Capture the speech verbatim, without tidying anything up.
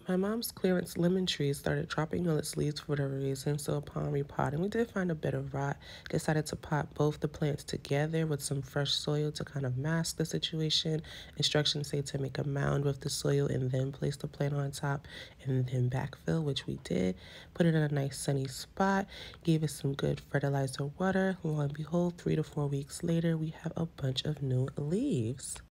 My mom's clearance lemon tree started dropping all its leaves for whatever reason, so upon repotting, we did find a bit of rot. Decided to pot both the plants together with some fresh soil to kind of mask the situation. Instructions say to make a mound with the soil and then place the plant on top and then backfill, which we did. Put it in a nice sunny spot, gave it some good fertilizer water. Lo and behold, three to four weeks later, we have a bunch of new leaves.